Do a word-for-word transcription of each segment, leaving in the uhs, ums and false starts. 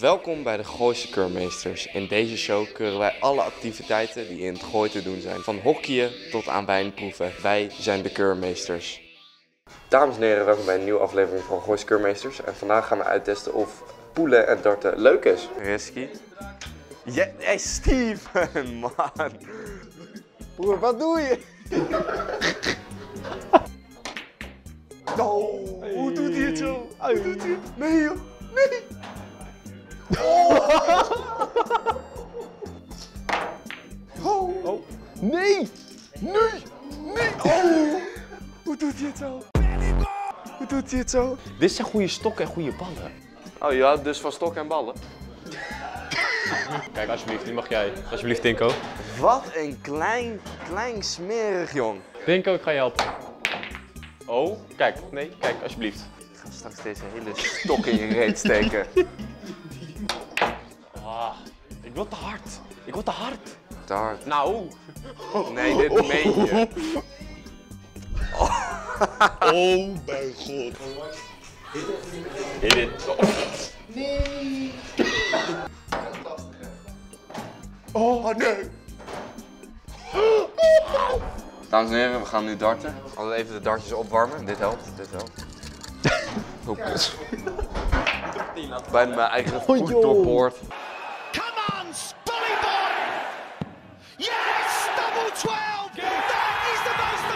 Welkom bij de Gooise Keurmeesters. In deze show keuren wij alle activiteiten die in het Gooi te doen zijn. Van hockeyen tot aan wijnproeven. Wij zijn de Keurmeesters. Dames en heren, welkom bij een nieuwe aflevering van Gooise Keurmeesters. En vandaag gaan we uittesten of poelen en darten leuk is. Risky. Ja, hey Steven, man. Broer, wat doe je? Oh, hoe doet hij het zo? Hoe doet hij het? Nee joh, nee. Oh. Oh. Oh. Nee! Nee! Nee! Oh! Hoe doet hij het zo? Hoe doet hij het zo? Dit zijn goede stokken en goede ballen. Oh, je houdt dus van stokken en ballen? Kijk, alsjeblieft, die mag jij. Alsjeblieft, Tinko. Wat een klein, klein smerig jong. Tinko, ik ga je helpen. Oh, kijk, nee, kijk, alsjeblieft. Ik ga straks deze hele stok in je reet steken. Ah, ik wil te hard. Ik wil te hard. Te hard. Nou. Nee, dit meen je. Oh, oh mijn god. Hit it. Nee. Oh nee. Dames en heren, we gaan nu darten. Altijd even de dartjes opwarmen. Dit helpt, dit helpt. Oh, kut. Bijna mijn eigen voet doorboord. Come on, Spolly boy! Yes, double twelve! That is the most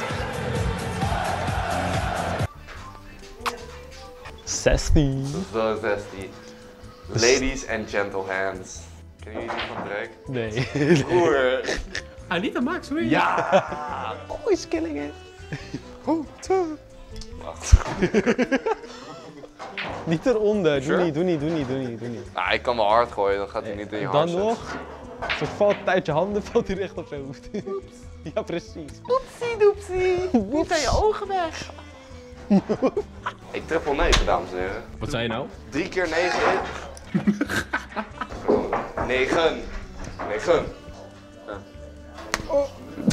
amazing! zestien. Zo zestig. Ladies and gentle hands. Kennen jullie die van Drake? Nee. Broer. Anita Max, hoe Ja! Oh, he's killing it. Wacht. Niet eronder. Sure? Doe niet, doe niet, doe niet, doe niet, doe niet. Nou, ik kan wel hard gooien, dan gaat hij niet in je hart Dan nog. Als het valt uit je handen, valt hij recht op zijn hoofd. Ja, precies. Doepsie, doepsie. Niet aan je ogen weg. Ik triple negen, dames en heren. Wat zei je nou? Drie keer negen is... Negen. Negen. Ja. Oh.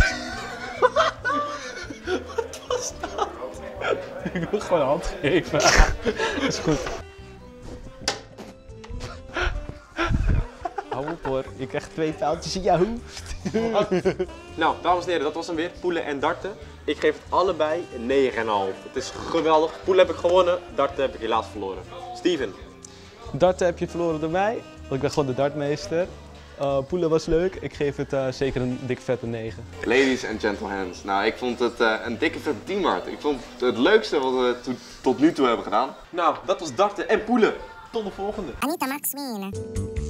Wat was dat? Ik wil gewoon een hand geven. Is goed. Hou op hoor, je krijgt twee pijltjes in je hoofd. Nou, dames en heren, dat was hem weer. Poelen en darten. Ik geef het allebei een negen komma vijf. Het is geweldig. Poelen heb ik gewonnen, darten heb ik helaas verloren. Steven. Darten heb je verloren door mij, want ik ben gewoon de dartmeester. Uh, poelen was leuk, ik geef het uh, zeker een dik vette negen. Ladies and gentle hands. Nou, ik vond het uh, een dikke vette teamart. Ik vond het het leukste wat we to tot nu toe hebben gedaan. Nou, dat was darten en poelen. Tot de volgende. Anita Max Wien.